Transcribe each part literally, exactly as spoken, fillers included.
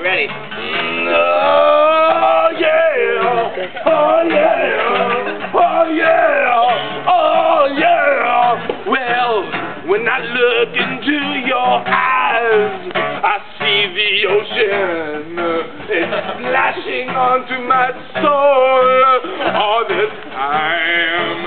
ready. Oh yeah! Oh yeah! Oh yeah! Oh yeah! Well, when I look into your eyes, I see the ocean. It's splashing onto my soul all the time.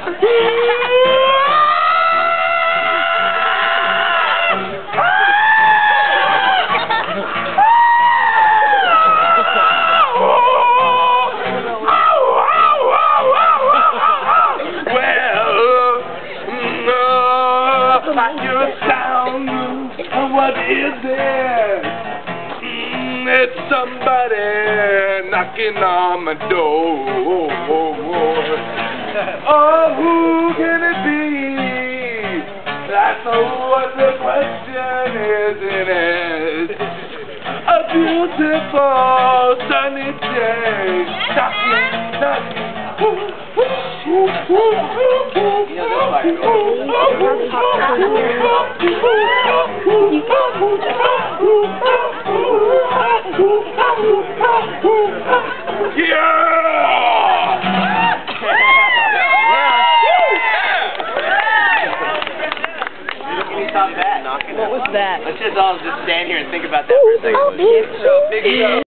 I hear a sound. What is it? Mm, it's somebody knocking on my door. Oh, who can it be? That's what the question is. It is a beautiful sunny day. Knocking, knocking. What was that? Let's just all just stand here and think about that for a second. Oh, big show, big show.